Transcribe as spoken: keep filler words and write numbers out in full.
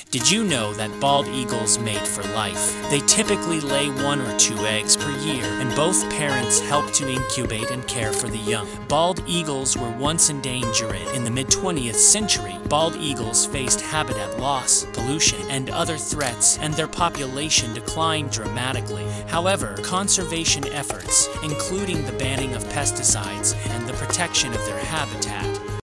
Did you know that bald eagles mate for life? They typically lay one or two eggs per year, and both parents help to incubate and care for the young. Bald eagles were once endangered. In the mid twentieth century, bald eagles faced habitat loss, pollution, and other threats, and their population declined dramatically. However, conservation efforts, including the banning of pesticides and the protection of their habitat,